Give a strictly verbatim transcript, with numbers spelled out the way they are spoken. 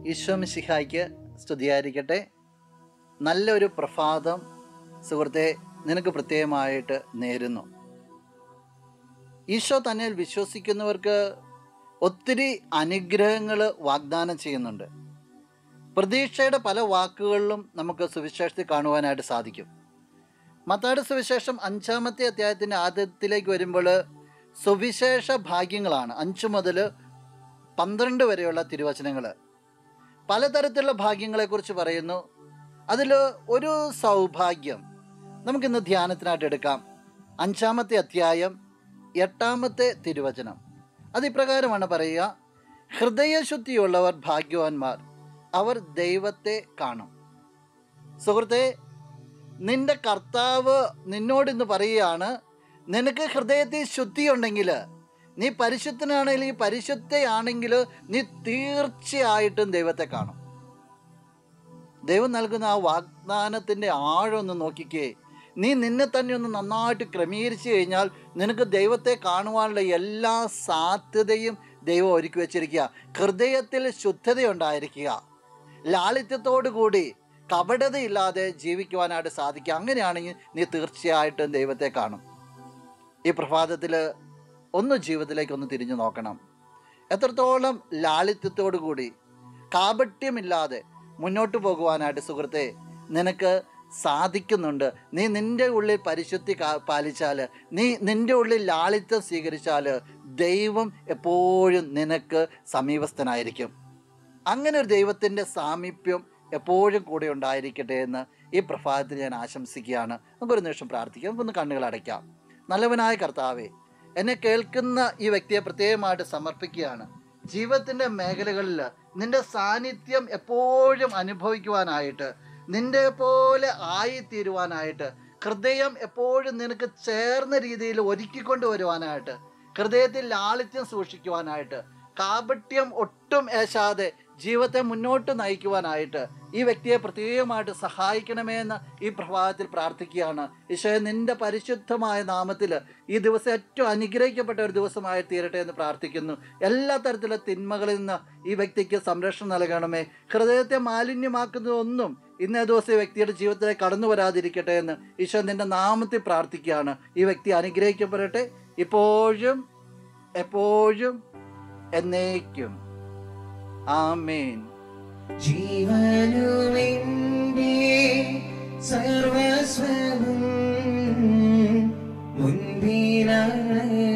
ഈശോ മിശിഹായ്ക്ക് സ്തുതിയായിരിക്കട്ടെ. നല്ലൊരു പ്രഭാതം സുഹൃത്തെ നിനക്ക് പ്രത്യേകമായിട്ട് നേരുന്നു. ഈശോ തന്നിൽ വിശ്വസിക്കുന്നവർക്ക് ഒത്തിരി അനുഗ്രഹങ്ങൾ വാഗ്ദാനം ചെയ്യുന്നുണ്ട്. പ്രതീക്ഷയുടെ പല വാക്കുകളിലും നമുക്ക് സുവിശേഷത്തിൽ കാണുവാനായിട്ട് സാധിക്കും. മത്തായിയുടെ സുവിശേഷം അഞ്ചാമത്തെ അധ്യായത്തിൻ്റെ ആദ്യത്തിലേക്ക് വരുമ്പോൾ സുവിശേഷ ഭാഗ്യങ്ങളാണ് അഞ്ച് മുതൽ പന്ത്രണ്ട് വരെയുള്ള തിരുവചനങ്ങൾ. പലതരത്തിലുള്ള ഭാഗ്യങ്ങളെക്കുറിച്ച് പറയുന്നു. അതിൽ ഒരു സൗഭാഗ്യം നമുക്കിന്ന് ധ്യാനത്തിനായിട്ട് എടുക്കാം. അഞ്ചാമത്തെ അധ്യായം എട്ടാമത്തെ തിരുവചനം അതിപ്രകാരമാണ് പറയുക: ഹൃദയശുദ്ധിയുള്ളവർ ഭാഗ്യവാന്മാർ, അവർ ദൈവത്തെ കാണും. സുഹൃത്തെ, നിന്റെ കർത്താവ് നിന്നോടിന്ന് പറയുകയാണ്, നിനക്ക് ഹൃദയത്തിൽ ശുദ്ധിയുണ്ടെങ്കിൽ, നീ പരിശുദ്ധനാണെങ്കിൽ, ഈ പരിശുദ്ധയാണെങ്കിൽ നീ തീർച്ചയായിട്ടും ദൈവത്തെ കാണും. ദൈവം നൽകുന്ന ആ വാഗ്ദാനത്തിൻ്റെ ആഴം ഒന്ന് നോക്കിക്കേ. നീ നിന്നെ തന്നെ ഒന്ന് നന്നായിട്ട് ക്രമീകരിച്ചു കഴിഞ്ഞാൽ നിനക്ക് ദൈവത്തെ കാണുവാനുള്ള എല്ലാ സാധ്യതയും ദൈവം ഒരുക്കി വച്ചിരിക്കുക. ഹൃദയത്തിൽ ശുദ്ധതയുണ്ടായിരിക്കുക, ലാളിത്യത്തോടു കൂടി കപടതയില്ലാതെ ജീവിക്കുവാനായിട്ട് സാധിക്കുക. അങ്ങനെയാണെങ്കിൽ നീ തീർച്ചയായിട്ടും ദൈവത്തെ കാണും. ഈ പ്രഭാതത്തിൽ ഒന്ന് ജീവിതത്തിലേക്ക് ഒന്ന് തിരിഞ്ഞു നോക്കണം. എത്രത്തോളം ലാളിത്യത്തോടു കൂടി കാപട്യമില്ലാതെ മുന്നോട്ട് പോകുവാനായിട്ട് സുഹൃത്തെ നിനക്ക് സാധിക്കുന്നുണ്ട്. നീ നിൻ്റെ ഉള്ളിൽ പരിശുദ്ധി പാലിച്ചാൽ, നീ നിൻ്റെ ഉള്ളിൽ ലാളിത്യം സ്വീകരിച്ചാൽ ദൈവം എപ്പോഴും നിനക്ക് സമീപസ്ഥനായിരിക്കും. അങ്ങനെ ഒരു ദൈവത്തിൻ്റെ സാമീപ്യം എപ്പോഴും കൂടെ ഉണ്ടായിരിക്കട്ടെ എന്ന് ഈ പ്രഭാതത്തിൽ ഞാൻ ആശംസിക്കുകയാണ്. നമുക്കൊരു നിമിഷം പ്രാർത്ഥിക്കാം. നമുക്കൊന്ന് കണ്ണുകൾ അടയ്ക്കാം. നല്ലവനായ കർത്താവേ, എന്നെ കേൾക്കുന്ന ഈ വ്യക്തിയെ പ്രത്യേകമായിട്ട് സമർപ്പിക്കുകയാണ്. ജീവിതത്തിൻ്റെ മേഖലകളിൽ നിൻ്റെ സാന്നിധ്യം എപ്പോഴും അനുഭവിക്കുവാനായിട്ട്, നിൻ്റെ പോലെ ആയിത്തീരുവാനായിട്ട്, ഹൃദയം എപ്പോഴും നിനക്ക് ചേർന്ന രീതിയിൽ ഒരുക്കിക്കൊണ്ട് വരുവാനായിട്ട്, ഹൃദയത്തിൽ ലാളിത്യം സൂക്ഷിക്കുവാനായിട്ട്, കാപട്യം ഒട്ടും ഏശാതെ ജീവിതത്തെ മുന്നോട്ട് നയിക്കുവാനായിട്ട് ഈ വ്യക്തിയെ പ്രത്യേകമായിട്ട് സഹായിക്കണമേ എന്ന് ഈ പ്രഭാതത്തിൽ പ്രാർത്ഥിക്കുകയാണ്. ഈശോയെ, നിൻ്റെ പരിശുദ്ധമായ നാമത്തിൽ ഈ ദിവസം ഏറ്റവും അനുഗ്രഹിക്കപ്പെട്ട ഒരു ദിവസമായി തീരട്ടെ എന്ന് പ്രാർത്ഥിക്കുന്നു. എല്ലാ തരത്തിലുള്ള തിന്മകളിൽ നിന്ന് ഈ വ്യക്തിക്ക് സംരക്ഷണം നൽകണമേ. ഹൃദയത്തെ മാലിന്യമാക്കുന്നതൊന്നും ഇന്നേ ദിവസം ഈ വ്യക്തിയുടെ ജീവിതത്തിലേക്ക് കടന്നു വരാതിരിക്കട്ടെ എന്ന് ഈശോ നിൻ്റെ നാമത്തിൽ പ്രാർത്ഥിക്കുകയാണ്. ഈ വ്യക്തി അനുഗ്രഹിക്കപ്പെടട്ടെ, ഇപ്പോഴും എപ്പോഴും എന്നേക്കും. ആമേൻ. ജീവനുമെന്റെ സർവസ്വവും മുൻപിനാണ്